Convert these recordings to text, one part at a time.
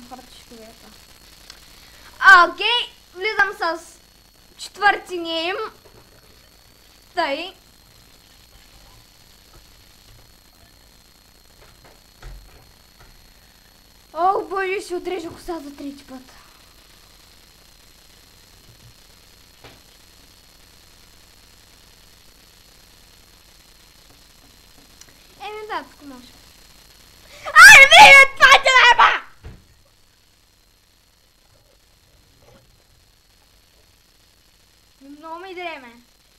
братишковете. Окей, влизам с четвъртиния им. Тъй. О, боже, ще отрежа косата трети път. Не да, тук може. Ай, вие, това ти неба! Много ми дреме.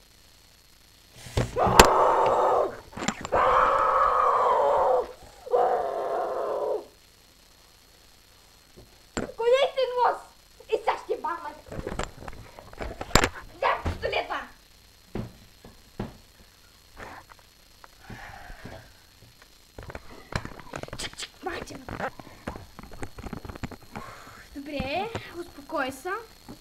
Конечен нос! И сега ще бамат. Взям пистолета! Чик-чик, мачина. Добре, успокой се.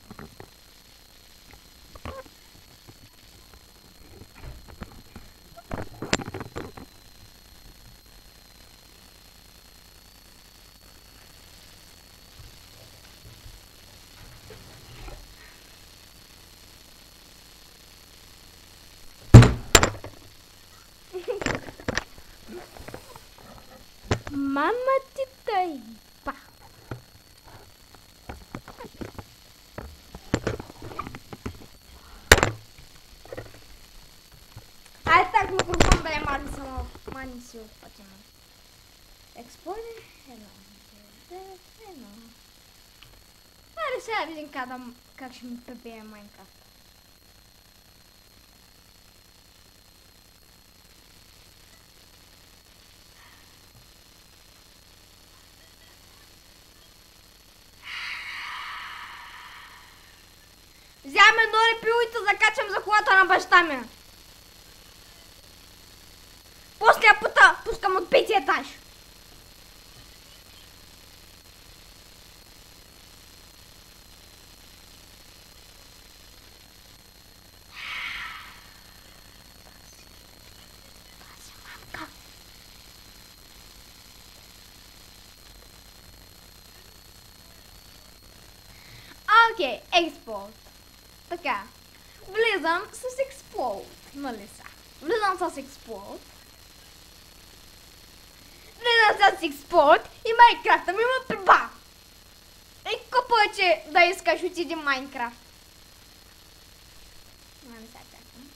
Мама ти тъй, па. Айде так микрофон да я мани само, мани си от пътя му. Експлойде, едно. Айде сега видим как ще ми пребие Майнкрафт. Вземам едно репило и те закачам за колата на баща ми. После я пускам от петия етаж. Окей, експлод. Така. Влизам с експлод. Нали са? Влизам с експлод. Влизам с експлод и Майнкрафта ми ме приба. И какво повече да искаш от един Майнкрафт? Мами сега чакам.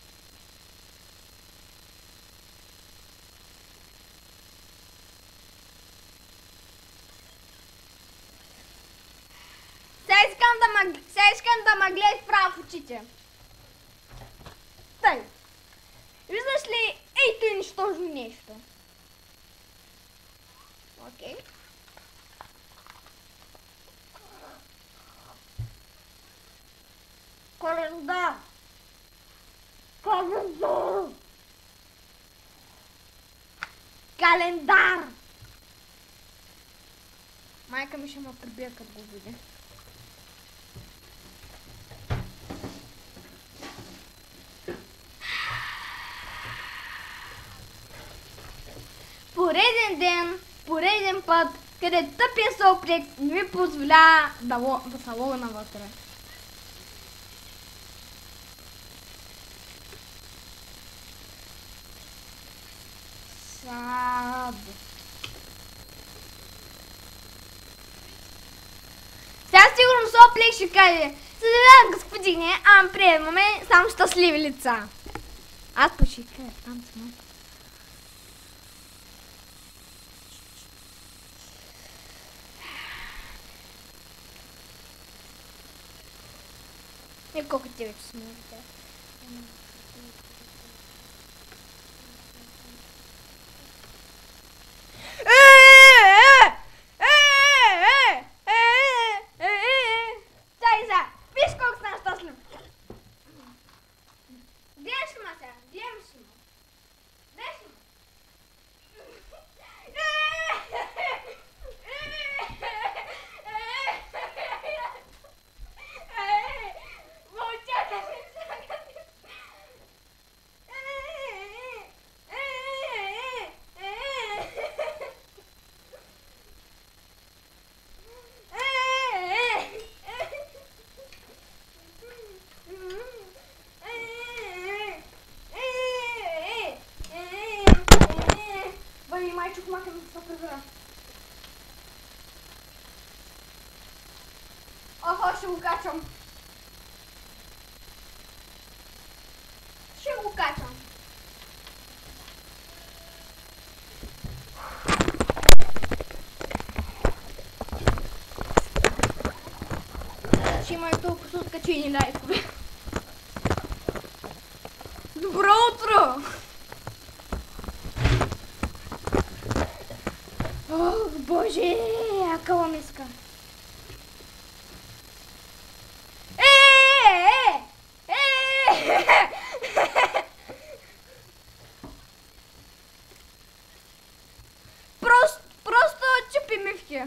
Сега искам да ме гледаш право в очите. Тъй. Виждаш ли ей нищожно нещо? Окей. Календар. Календар. Календар. Майка ми ще ме прибие като го види. Пореден ден, пореден път, където тъпия Солплекс не ми позволява да се логна вътре. Саб. Сега сигурно Солплекс ще каже: съжалявам, господине, приемаме само щастливи лица. Аз почекай, там съм. И колко ти вече смеете? Чай за! Виж колко съм щастлив! Гледаш ли ма сега? Гледаш ли ма? Гледаш ли ма? така. Охо, ще го качвам. Ще го качвам. Ще има и толкова откачени лайкове. Добро утро! Ох, боже, якава миска. Просто чупи мивки.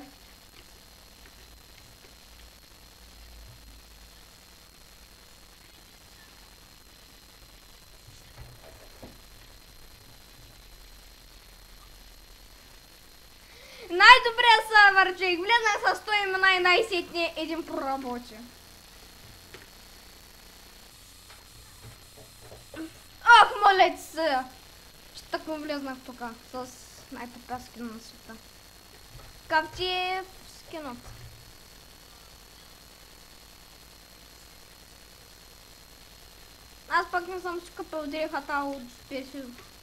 Най-добре са върчех. Влезнах с 100 имена и най-сетне един проработи. Ах, моля ти се! Че так му влезнах тук с най-тъпя скина на света. Как ти е скинът? Аз пък не съм си купил дрехата от Спесио.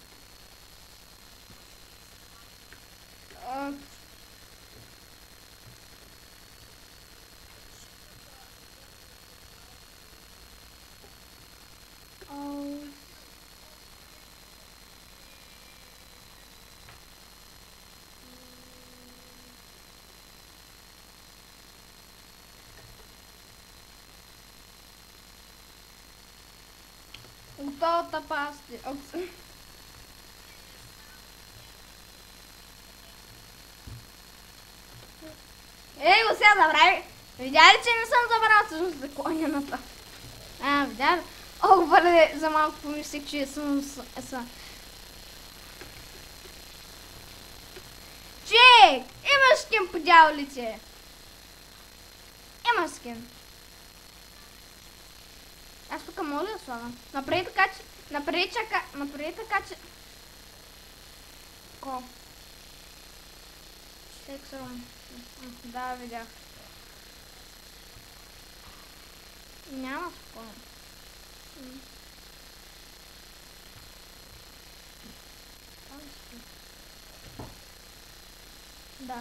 Готовата пасти. Ей, го сега забрави. Видя ли, че не съм забрал всъщност за клоняната? Видя ли? Ох, бъде, за малко помислих, че съм... Чек! Имаш скин по дяволите! Имаш скин. Аз тук мога да слагам. Направи така, че... Направи така, че... Ко? Сексъром. Да, видях. Няма спомням. Да.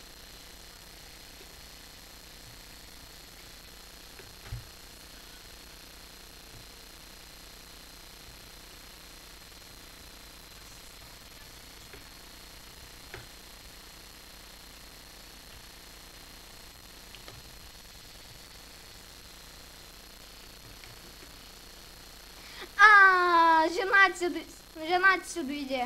Жена ти си дойде.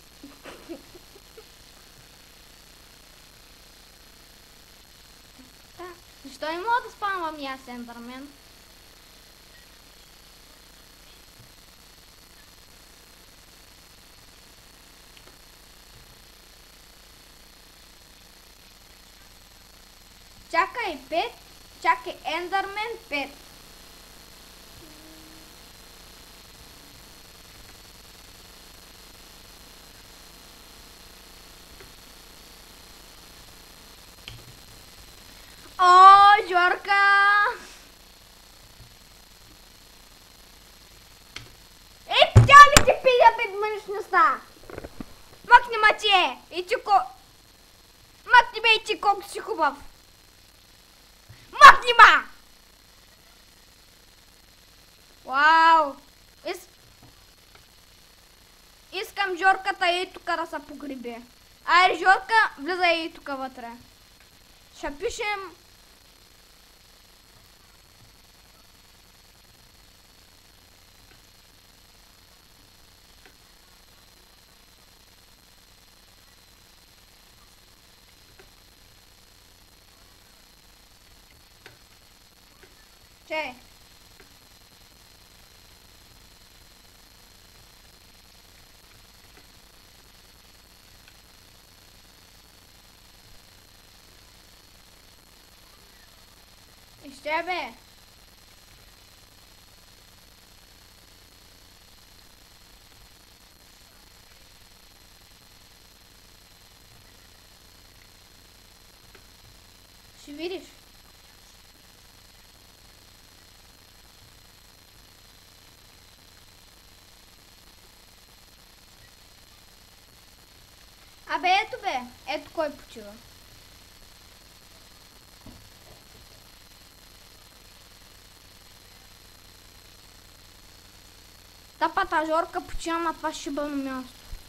Защо не мога да спамвам и аз Ендърмен? Чакай 5. Чакай Ендърмен 5. О, Жорка! Ей, тя ли ти пиля пред мъничността? Мъкни мъче! И ти Мъкни бе и ти колко си хубав! Мъкни ма! Вау! Искам Жорката и тук да се погреби. Айде, Жорка, влизай и тук вътре. Ще пишем... Че? Ще бе. Ще видиш. Абе, ето бе. Ето кой почива. Та патажорка почина на това шибано място.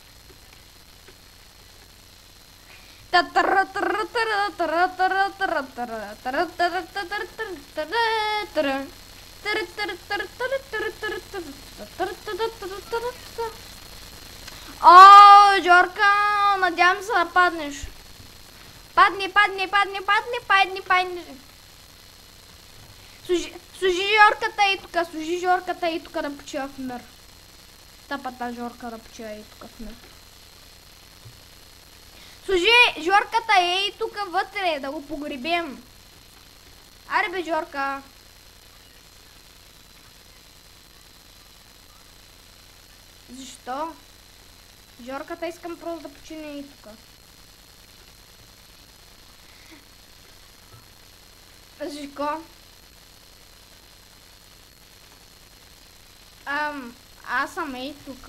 О, Жорка, надявам се да паднеш. Падни. Служи Жорката и тук да почива в мир. Тапата Жорка да почива и тук в мир. Служи Жорката и тук вътре, да го погребем. Аре бе, Жорка. Защо? Жорката искам просто да почине и тук. Защо? Аз съм и тук.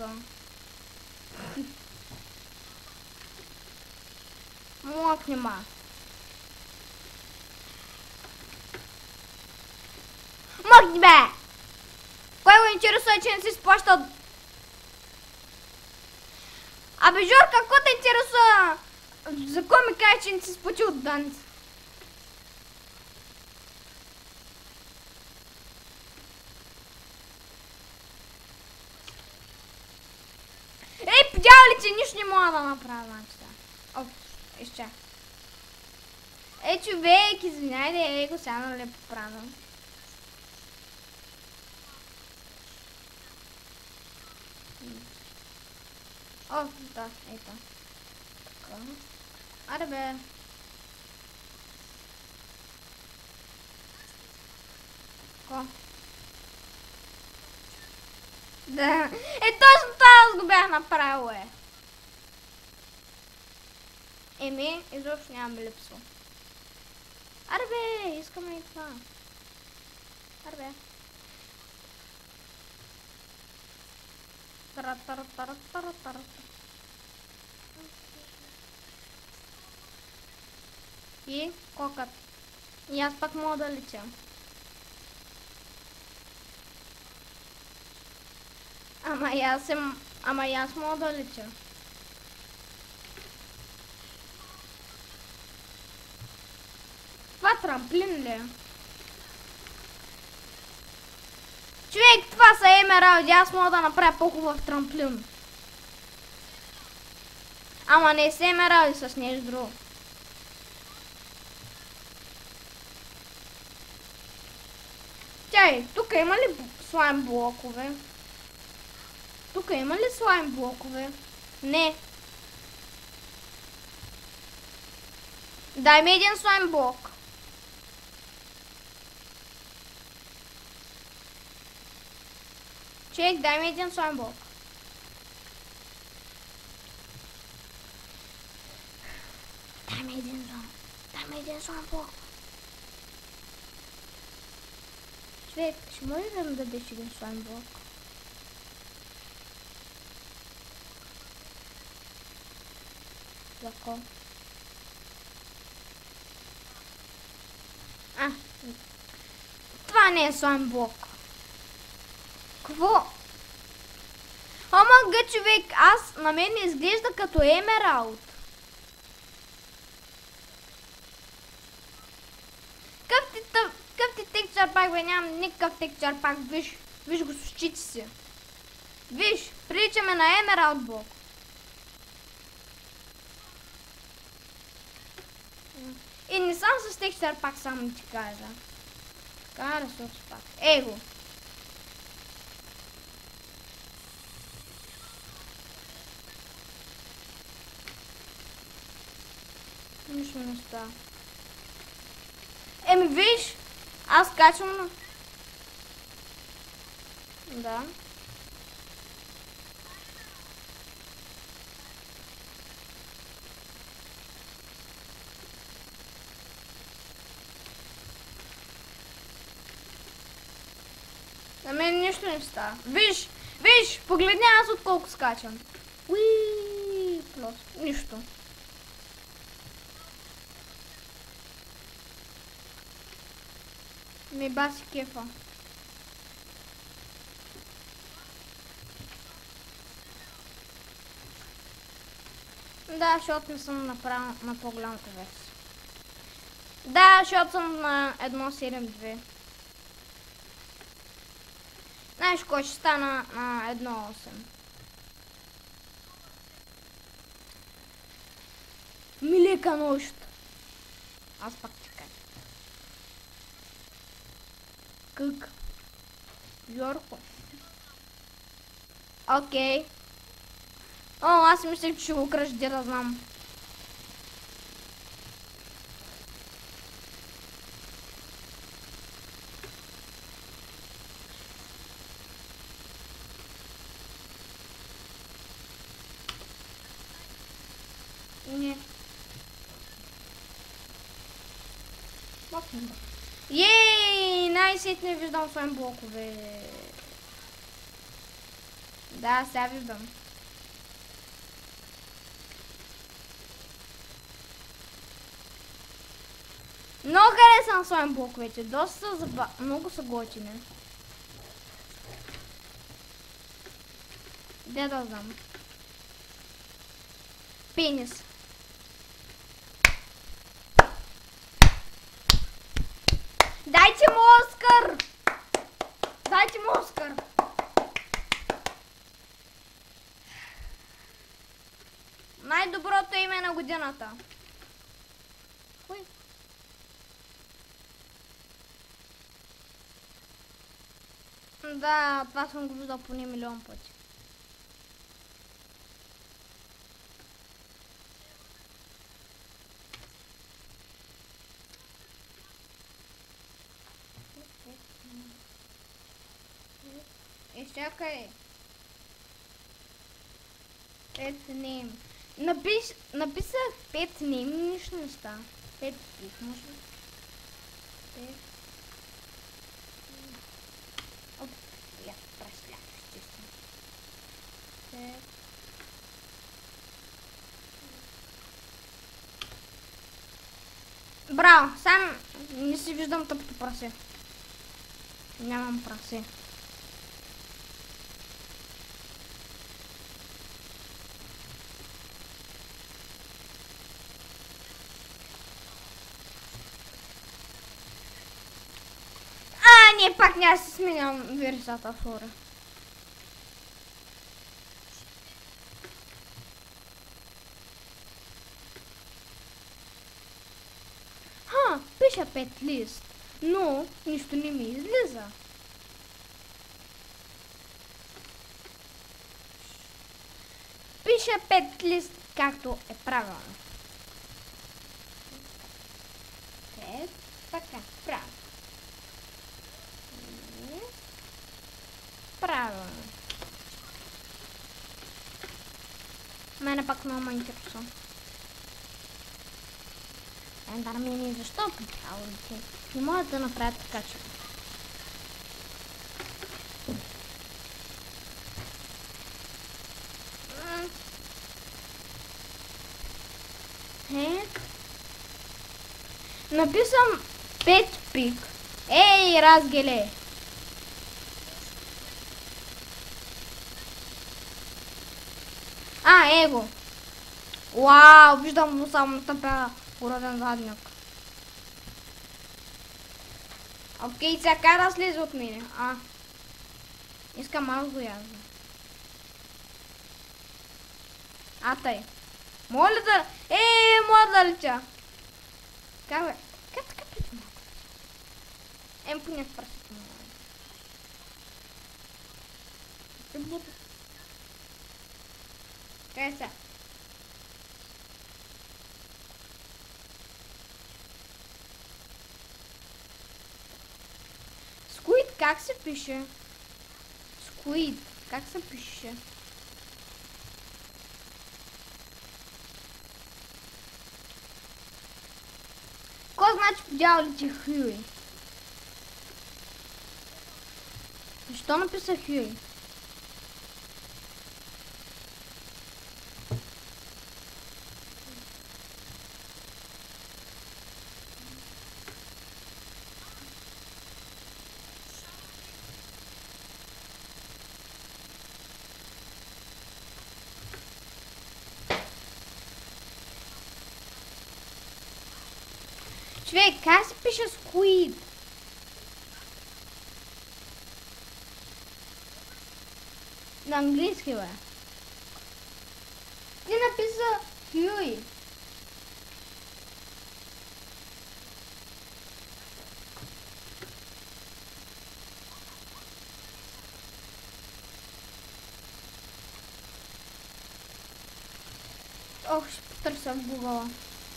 Мокнема. Мокни бе! Кой го интересува, че не си сплащал? Абе, Жорка, какво те интересува? За кой ми кажеш, че не си сплатил данъци? Ей, подявалите, нищо не мога да направя, значи. Оп, изчак. Ей, човек, извиняйте, ей го сега нали поправям. О, да, ето. Така. Аре бе. Ко? Да. Точно това аз го бях направил, Еми, изобщо няма ми липсва. Аре бе, искаме и това. Аре бе. Тара. И кокът. И аз пак мога да летя. Ама и аз мога да летя. Това трамплин ли е? Човек, това са емералди, аз мога да направя по-хубав трамплин. Ама не са емералди, с нещо друго. Тяй, тук има ли слайм блокове? Тук има ли слайм блокове? Не. Дай ми един слайм блок. Чек, дай ми един слайм блок. Дай ми един слайм блок. Човек, ще може да ми дадеш един слайм блок? Зако? Това не е слайм блок. Какво? Ама га, човек, на мен не изглежда като емералд. Къв ти текстчър пак, бе? Нямам никакъв текстчър пак. Виж го с очите си. Виж, приличаме на емералд блок. И не съм с текстчър пак, само ти кажа. Така, ресурс пак. Его. Нищо не става. Еми виж, аз качвам на... Да. Нищо не става. Виж, погледни аз от колко скачам. Уи, просто, нищо. Ми баси кефа. Да, защото не съм направил на по-голямата версия. Да, защото съм на 1.7.2. Знаеш кой ще стана на 1.8? Милека нощ. Аз пак ти кажа. Как? Йорко. Окей. О, аз мислех, че ще го кръжди, да знам. Не. Ей, най-сетне виждам своим блокове. Да, сега виждам. Много харесвам своим блоковете. Доста много са готини. Де да знам. Пенис. Дайте му Оскар! Дайте му Оскар! Най-доброто име на годината. Кой? Да, това съм го виждал поне милион пъти. Чакай. Pet name. Написах pet name, нищо не става. Pet pig, може ли? Pet. Оп, я прослях, естествено. Pet. Браво, сам не си виждам тъпто прасе. Нямам прасе. Не, пак няма да си сменям версията фора. Пиша 5 лист, но нищо не ми излиза. Пиша 5 лист, както е правилно. Така, правилно. Правилно. Мене пак много ме интересува. Ендърмени, защо правилно? Не могат да направят така, че... Написам 5 пик. Ей, разгеле! Его. Вау, виждам му само тъпя городен задник. Окей, сега да слезе от мене. Искам аз го язда. Тъй. Моля да... мога да летя. Как бе? Как така пити мога? Поне в пръстите мога. Кай сега? Сквид, как се пише? Сквид, как се пише? Какво значи по дяволите Хюи? Що написа Хюи? Човек, как се пише Squid? На английски, бе. Ти написа Huey. Ох, ще потърся в Google.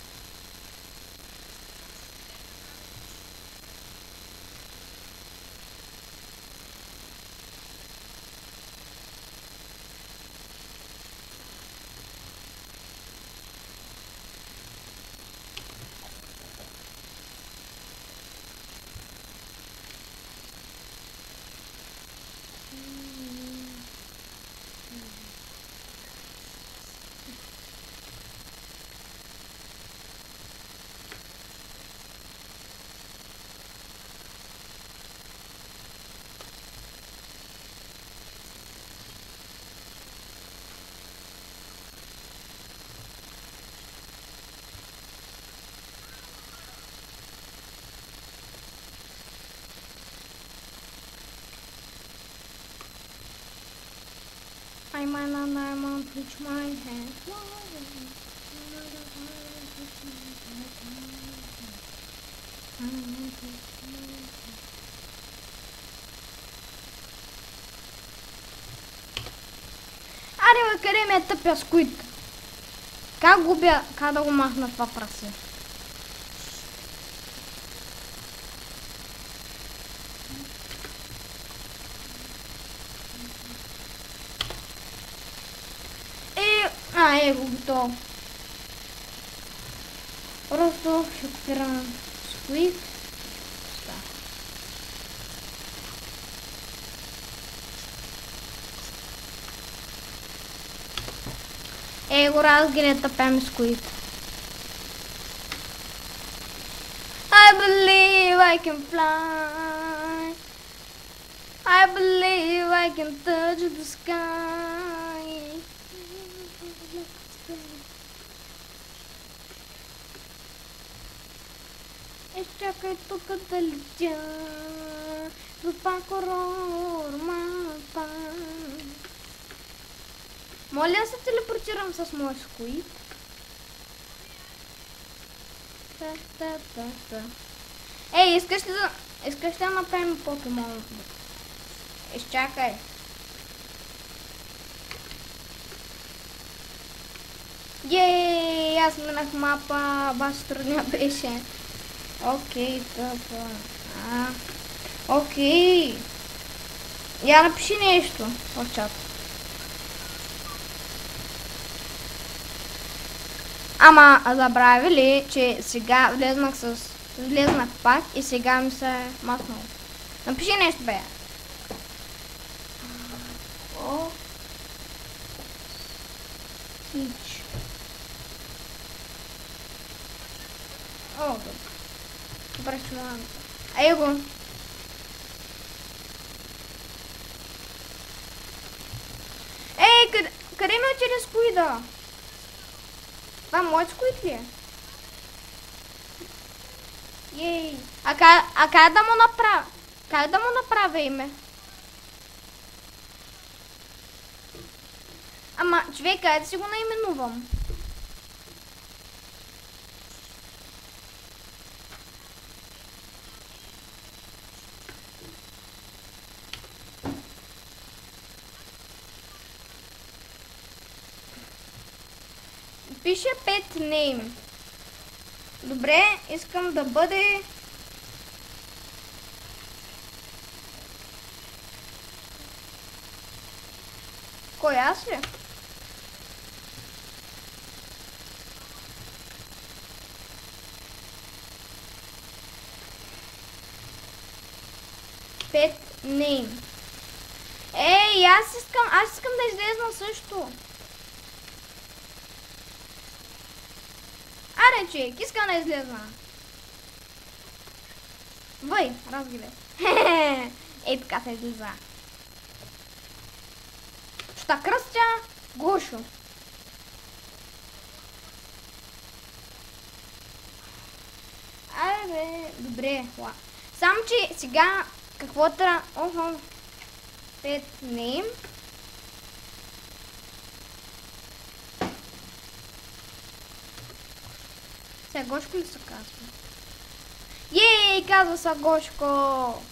I'm on diamond, reach my hand. Аре, бе, къде ми е тъпя Squid? Как губя, как да го махна това прасе? Его готово. Просто ще копирам Squid. Его разгине тъпем Squid. I believe I can fly. I believe I can touch the sky. Изчакай тук да летя до пакорор мапа. Моля да се телепортирам с моя Squid. Ей, искаш да направим покемон? Изчакай. Ей, аз минах мапа, баш трудня беше. Окей, това. Окей. Я напиши нещо в чат. Ама забрави ли, че сега влезнах пак и сега ми се е маснало. Напиши нещо, бе. О. Хич. О, добре. Добре, ще му дам. Ей го. Ей, къде ми отиде Squid-а? Това моят Squid ли е? Ей. А как да му направя? Как да му направя име? Ама, човек, да си го наименувам. Пише pet name. Добре, искам да бъде... Кой, аз ли? Pet name. Ей, аз искам да излезна също. Аре, човек, искам да излезна. Въй, разгледай. Ей, така се излиза. Šta кръстя? Гошо. Абе, добре, ла. Само, че сега какво трябва... Охо. Пет нейм. Сега Гошко ли се казва? Ей, казва се Гошко!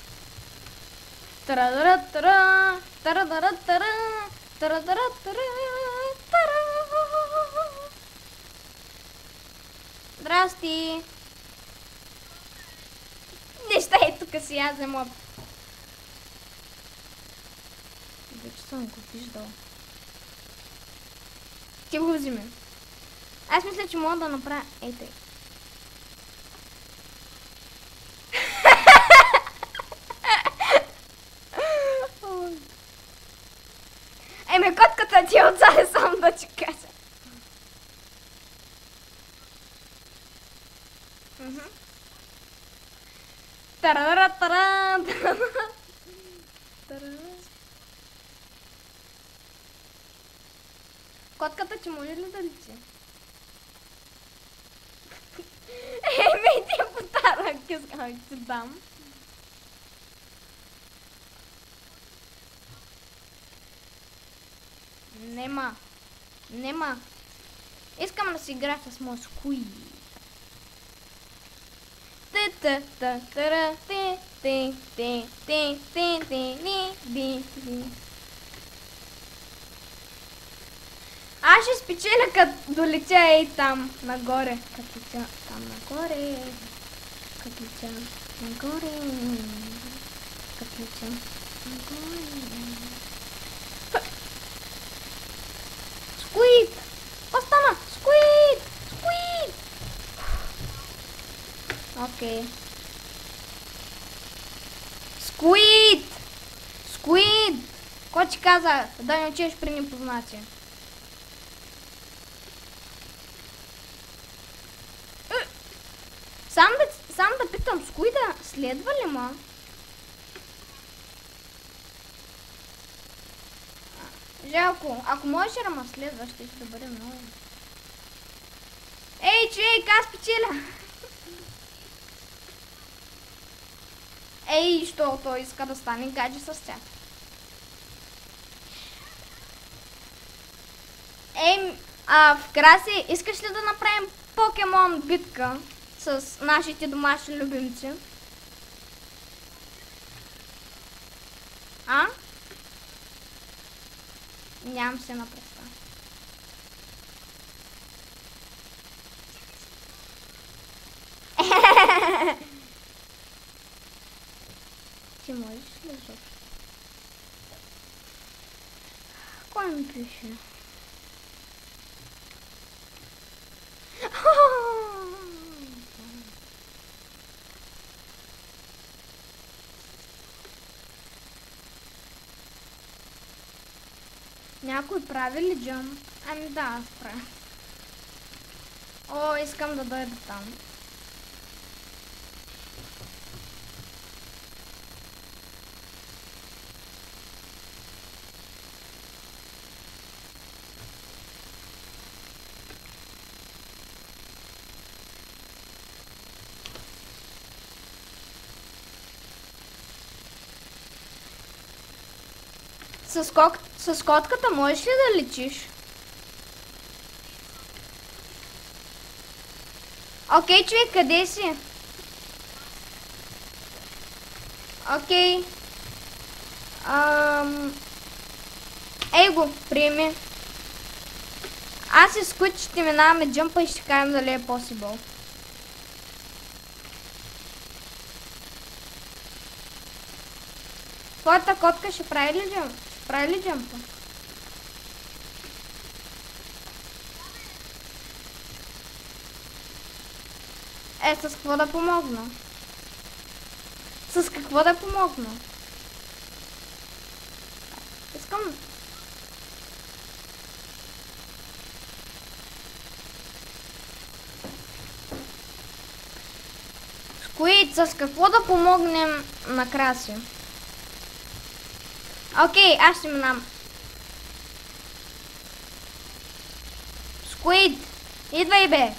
Тарадара-тара, тарадара-тара, тарадара-тара, тара. Здрасти! Неща е тук си, аз взема. Вече съм го виждала. Ти го взиме. Аз мисля, че мога да направя... Ей тъй. Еме, котката ти е отзаде, само да ти кажа. Тарадара-тара, котката ти може ли да личи? Еме, ти е подарък, искам да ти дам. Нема. Искам да си играя с моя скуи. Аз ще спечеля като долетя ей там нагоре. Като летя там нагоре. Като летя нагоре. Като летя нагоре. Скуит! Остана! Скуит! Скуит! Окей. Скуит! Скуит! Кой ти каза да не учиш при непознати? Сам да питам, Скуида следва ли ма? Жалко, ако можеш да ме следваш, ще да бъде много. Ей, човек, аз печеля! Ей, що той иска да стане гадже с тях? Ей, в Краси, искаш ли да направим покемон битка с нашите домашни любимци? А? Нямам се на представа. Ти можеш ли защо? Кой ми пише? Някой прави ли джъмп? Ами да, аз правя. О, искам да дойда там. С котката можеш ли да летиш? Окей, човек, къде си? Окей. Ей го, приеми. Аз и Скуит ще минаваме джъмпа и ще кажем дали е possible. Твоята котка ще прави ли джъмпа? Прави ли джъмпа? С какво да помогна? С какво да помогна? Искам... Скуид, с какво да помогнем на Краси? Окей, аз ще минам. Скуид, идвай бе.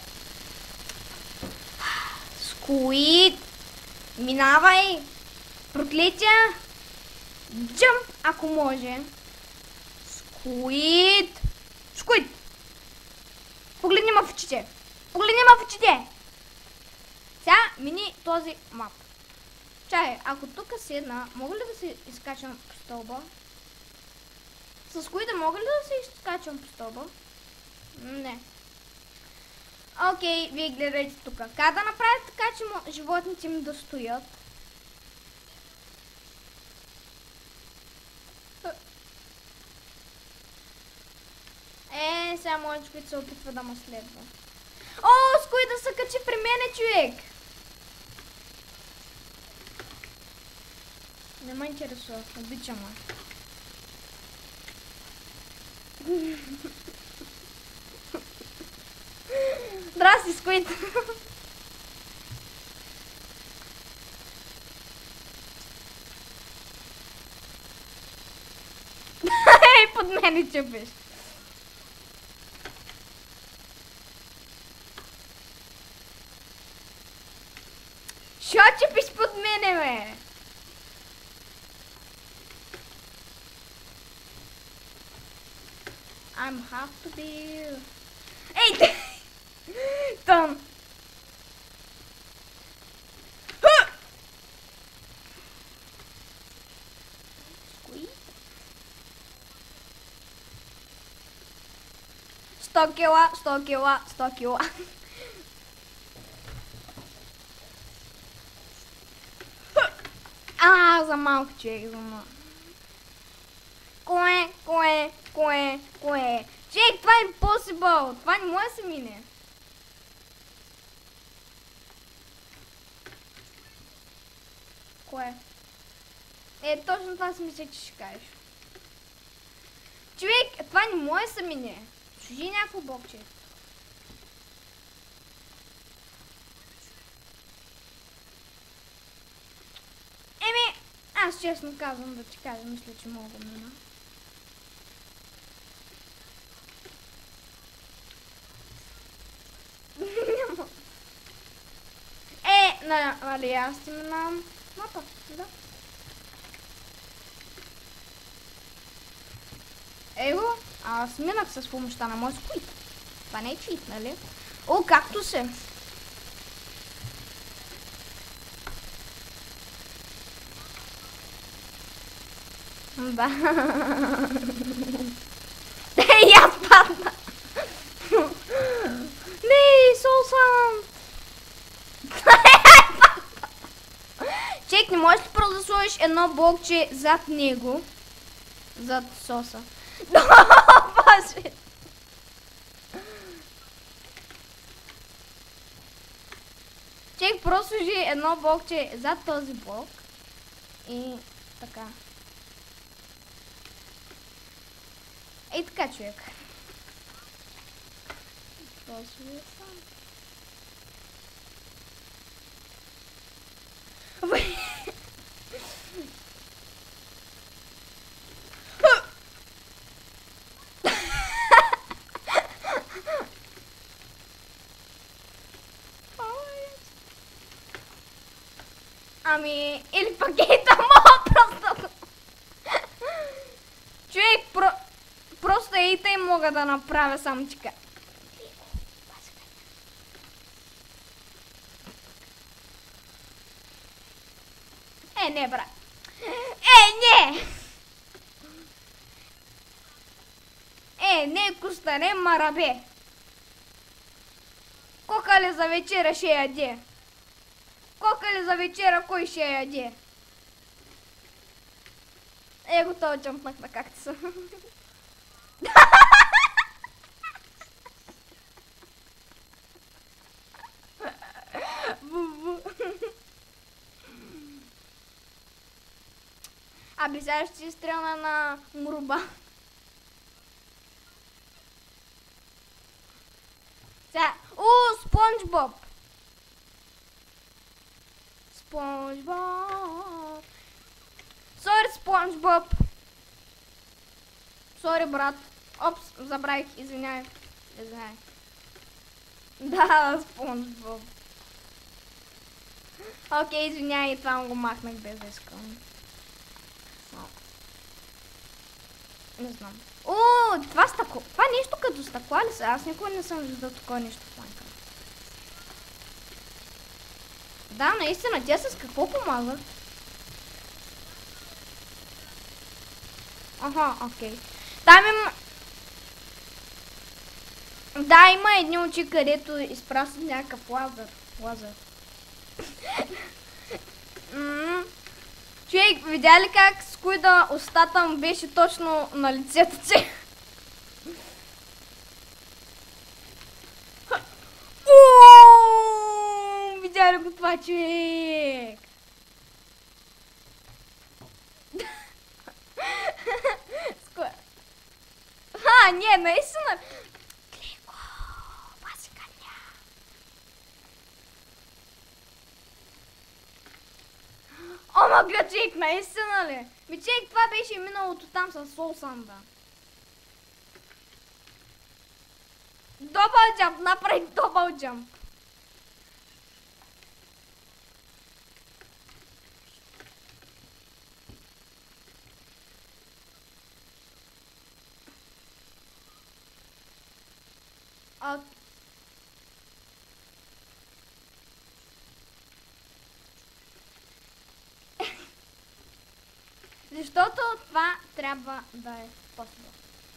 Скуид, минавай. Проклетия. Джъмп, ако може. Скуид. Скуид. Погледни ма в очите. Погледни ма в очите. Сега мини този мап. Чай, ако тук седна, мога ли да се изкачам по стълба? С кои да мога ли да се изкачам по стълба? Не. Окей, вие гледайте тук. Как да направя така, че животните ми да стоят? Сега младичко се опитва да ме следва. О, с кой да се качи при мене, човек? Не ме интересува, обичам ме. Здрасти, Скуид! Ей, под мене чупиш. Шо чупиш под мене, бе? I'm have to be... Ей! Там! Скуид? 100 кила, 100 кила, 100 кила. За малко човек, за малко. Кое? Човек, това е impossible! Това не може да се мине. Кое? Точно това си мисля, че ще кажеш. Човек, това не може да се мине. Чужи някакво блокче. Аз честно казвам да ти кажа, мисля, че мога да мина. Нали, аз ти минавам мапа, да. Его, аз минах с помощта на мой скуид. Това не е чит, нали? О, както се. Да. Ей, аз падна. Не, Солсан. Чек, не можеш ли просто да сложиш едно блокче зад него? Зад соса. Боже. Чек, просто сложи едно блокче зад този блок. И така. Ей така, човек. Просто е сам. Ами, или пакета мога просто. Човек, просто и тъй мога да направя само чека. Не, брат. Не! Не, кустаре, марабе. Кокале за вечера ще яде. Кокале за вечера кой ще яде? Готово джампнах на кактуса. Абе, сега ще си стрелна на мруба. Сега, Спонж Боб! Спонж Боб! Сори, Спонж Боб! Сори, брат. Опс, забравих, извиняй. Да, Спонж Боб. Окей, извиняй, това го махнах без да искам. Не знам. Това стъкло. Това нещо като стъкла ли са? Аз никога не съм виждал такова нещо в Майнкрафт. Да, наистина, те с какво помагат? Аха, окей. Там има... Да, има едни очи, където изпращат някакъв лазер. Човек, видя ли как Скуида устата му беше точно на лицето ти? Видя ли го това, човек? Не, наистина. Клико, басиканя. Гледа, човек, наистина ли? Човек, това беше миналото там с Сол Санда. Добъл джамп, направи добъл джамп. Защото това трябва да е по-добро.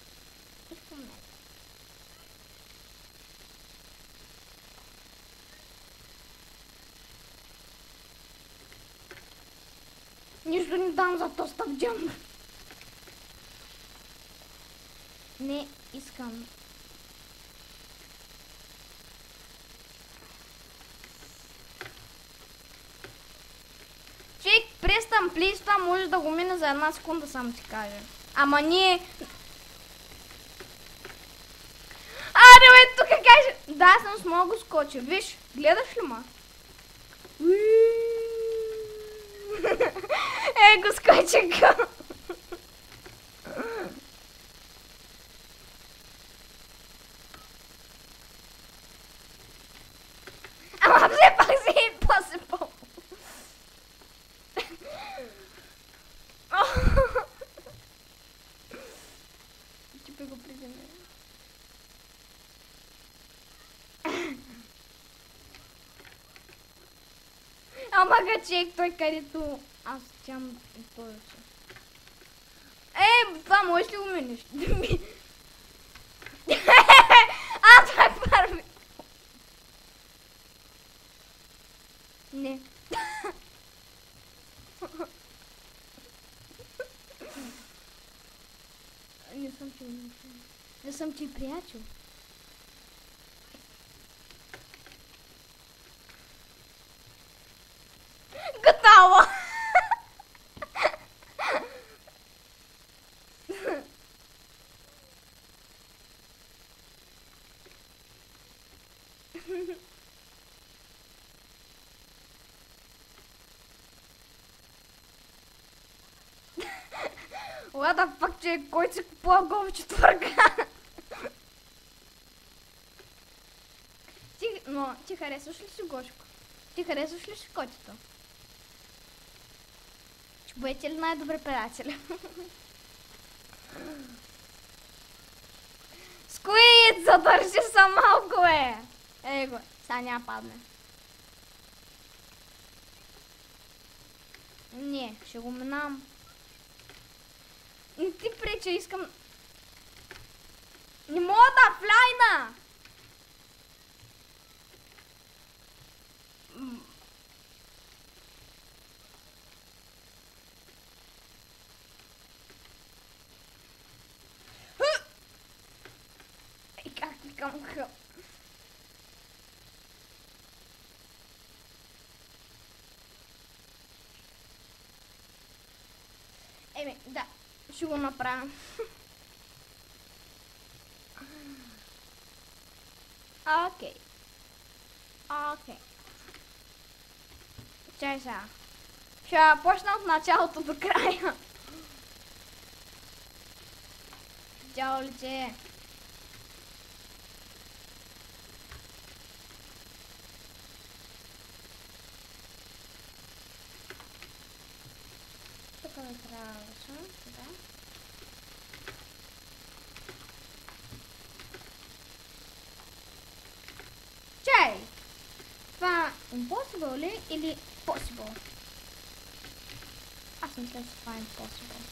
Нищо не дам за този джамп. Не искам. Човек, престам, плиз, това може да го мине за една секунда, само ти кажа. Ама ние... бе, тук каже... Да, аз съм смогъл го скоча. Виж, гледаш ли ма? Го скочи го. Ама все пак си impossible. Чупи го преди мен. Ама човек, той където аз тям повече. Това можеш ли го минеш? Това е първи. Не. Не съм ти приятел. Готово! What the fuck, човек, кой си купува голф четвърка? Но ти харесваш ли си Гошко? Ти харесваш ли си котето? Ще бъдете ли най-добри приятели? Скуид, задържи се малко, Ей го, сега няма падне. Не, ще го минам. Не ти преча, искам... Не мога да фляйна! Как викам хъп? Еми, да, ще го направя. Окей. Окей. Чай сега. Ще почна от началото до края. Чао, лице. Тук не трябва да съм. Да. Чай! Това impossible ли или possible? Аз мисля, че това е impossible.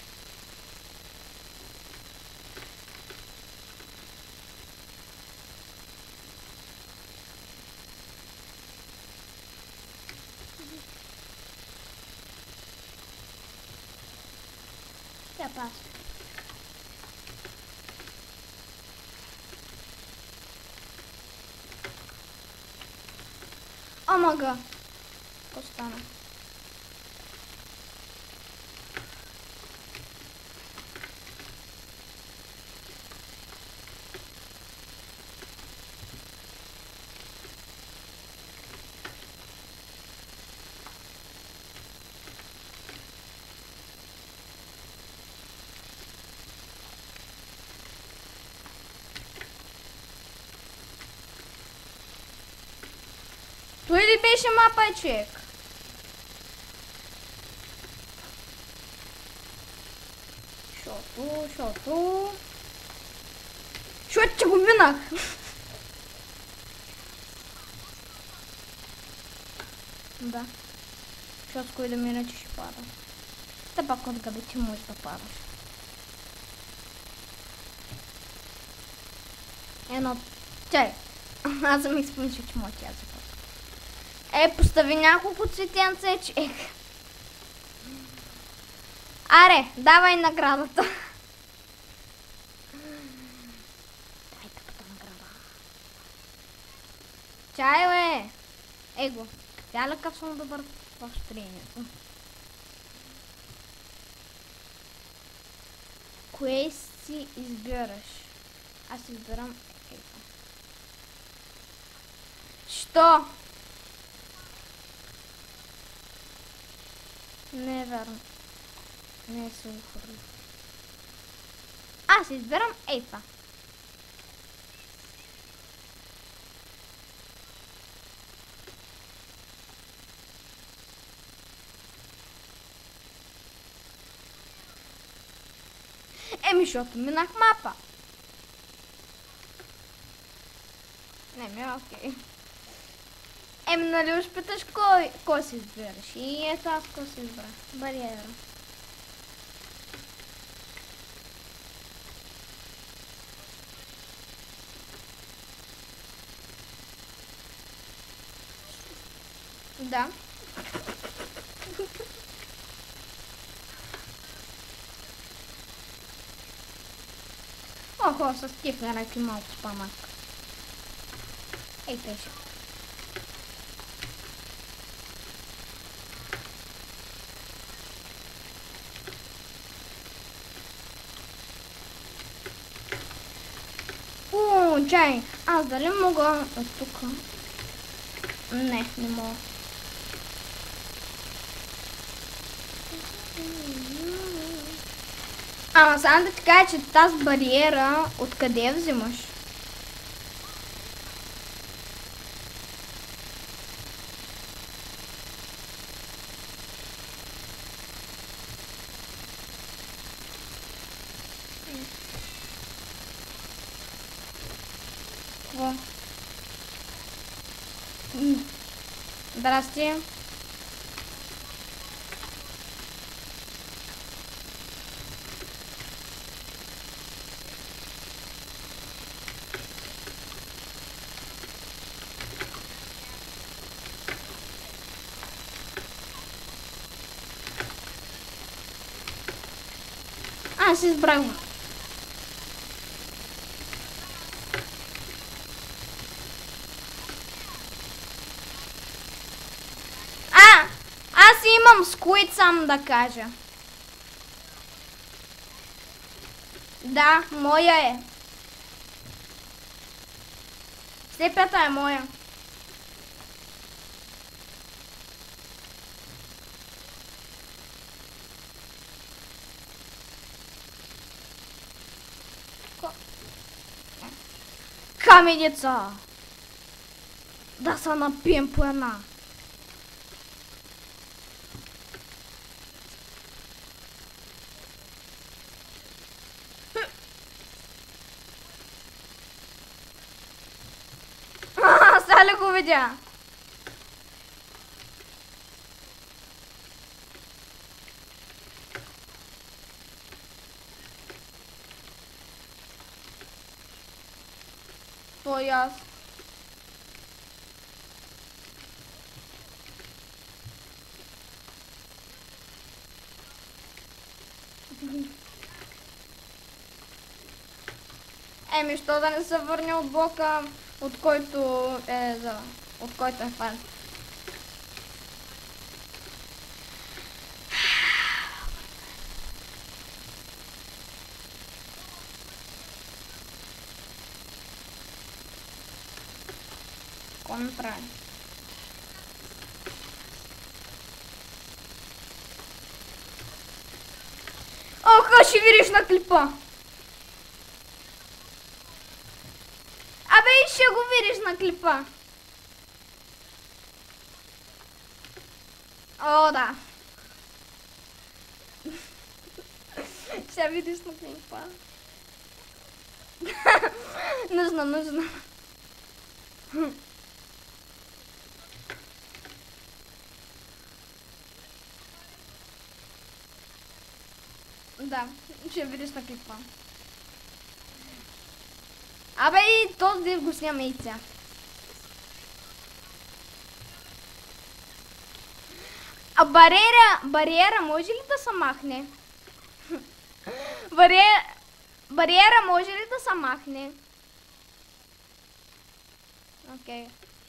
Тя паса. Омага! Какво стана? Той ли беше мапачек? Шото. Че го минах? Да. Защото кой да мина, че ще пада. Та пак от гъби ти може да падаш. Едно... Чай. Аз съм изпомнил, че може тя запада. Постави няколко цветенца, човек. Аре, давай наградата. Дай тъпата награда. Чай, бе. Его. Тя лекав съм добър в строението. Кое си избираш? Аз избирам ето. Що? Не е верно. Не се ухвърли. Аз избирам ей това. Еми, защото минах мапа. Не ми е окей. Еми, нали уж питаш кой си избираш? И ето аз кой си избра. Бариера. Да. Охо, с тих наръки малко спамак. Ей, тъйше. Чай, аз дали мога от тук? Не мога. Ама само да ти кажа, че тази бариера откъде я взимаш? Какво? Здрасти. Аз избрах. Аз имам сквид, сам да кажа. Да, моя е. Степята е моя. Каменица! Да се напием по една. Сега ли го видя? То и аз. Еми, що да не се върне от блока, от който е фан. Контра. Оха, ще видиш на клипа. Абе, и ще го видиш на клипа. О, да. Ще видиш на клипа. Нужно. Да, ще видиш на клипа. Абе, и този ден го сняма и тя. А бариера може ли да се махне? Бариера може ли да се махне? Окей.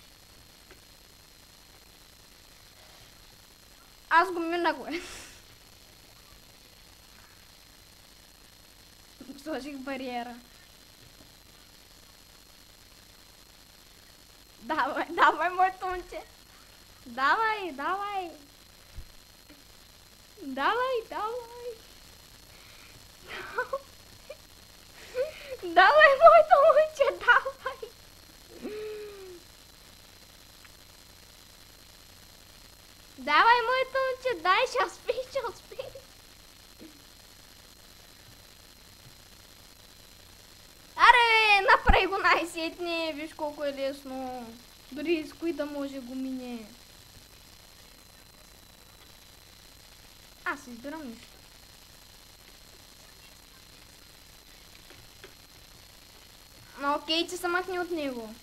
Аз го минах, бе. Сложих бариера. Давай, моето момче. Давай. Давай, моето момче, давай. Давай, моето момче, дай, ще успей. Аре, направи го най-сетне, виж колко е лесно. Дори с кои да може го мине. Аз избирам нищо. Окей, че се махне от него.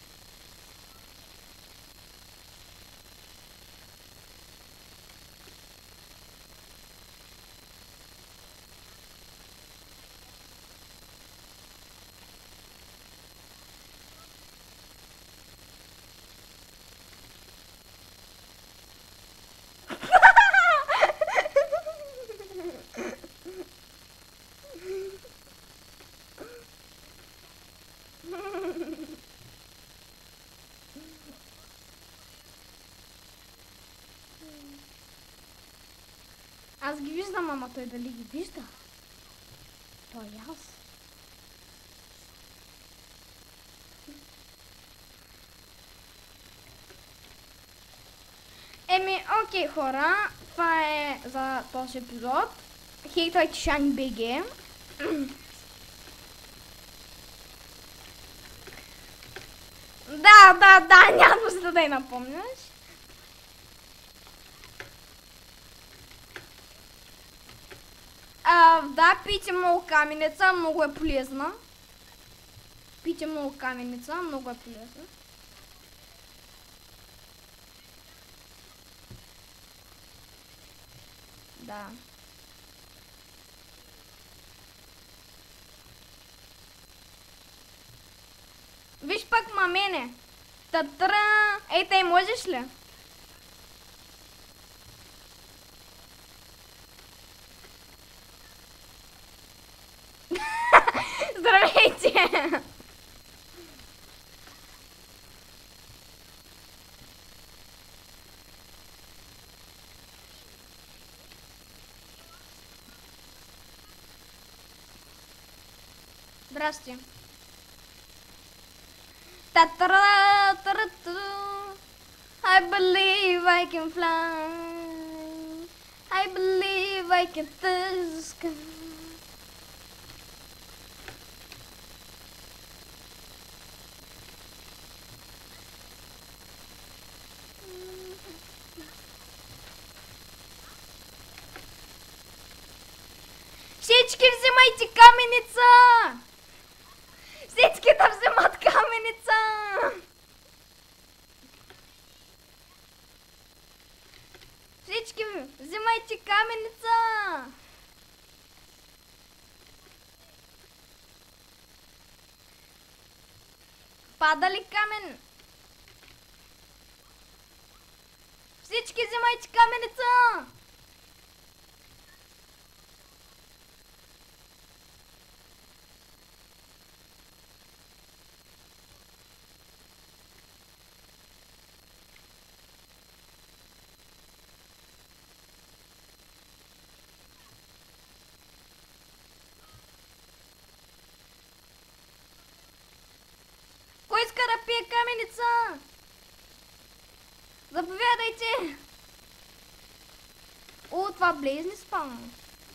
Аз ги виждам, ама той дали ги вижда? Той аз. Еми, окей, хора, това е за този епизод. Хейтвайте Шани БГ. Да, няма се да я напомняш. Да, пийте много каменица, много е полезна. Пийте много каменица, много е полезна. Да. Виж пък мамене. Татра. Ей, тъй можеш ли? Здравейте! Здрасти. Та-та-ра-та-ра-ту. I believe I can fly. I believe I can touch the sky. Всички взимайте каменица! Всички да вземат каменица! Всички взимайте каменица! Пада ли камен? Всички взимайте каменица! Кой иска да пие каменица? Заповядайте! О, това блезни спам.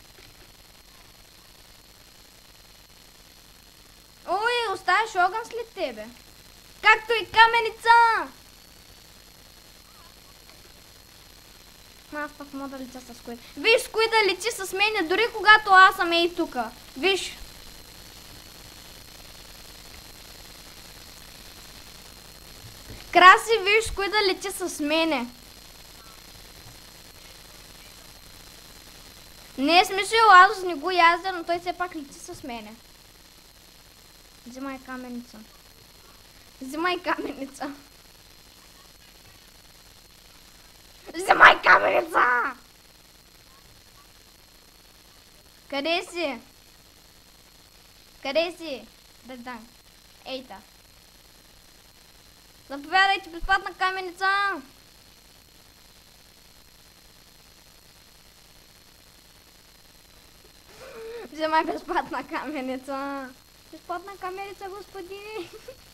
Ой, оставяш огън след тебе. Както и каменица! Аз пък мога да летя с кой. Виж с кой да лети с мене, дори когато аз съм ей тука. Виж. Краси, виж кой да лети с мене. Не е смисъл, аз не го язда, но той все пак лети с мене. Взимай каменица. Взимай каменица. Взимай каменица! Къде си? Къде си? Да. Ейта. Заповядайте, безплатна каменица! Вземай безплатна каменица! Безплатна каменица, господи!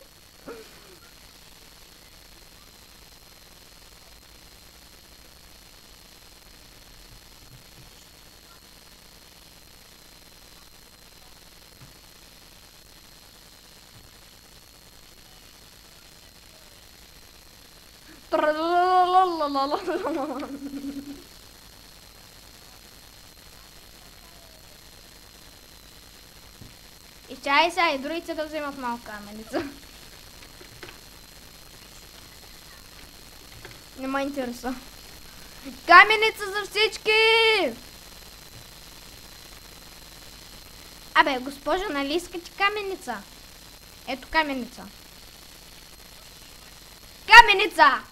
Изчай сега и другите да вземат малка каменица. Нема интереса. Каменица за всички! Абе, госпожа, нали искате каменица? Ето каменица. Каменица!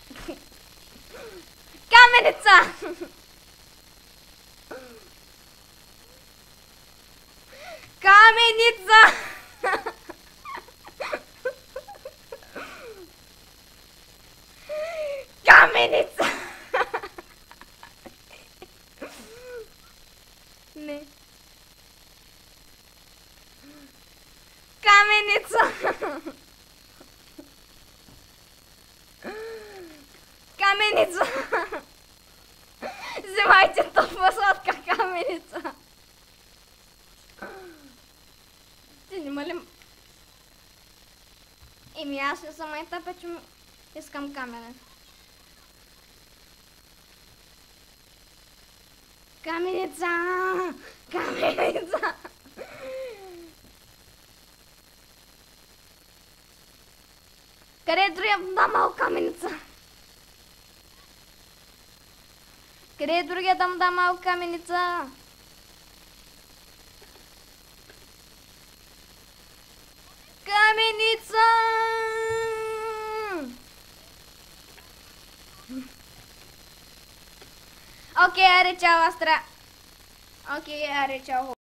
Каменица! Каменица! Каменица! Не. Каменица! Каменица! Вземайте толкова сладка каменица! Ти нема ли... Еми аз не съм етапа, че искам камене. Каменица! Каменица! Къде е другия да мал каменица? Къде е другия да мал каменица? Каменица! Окей, аре, чао, Астра. Окей, аре, чао.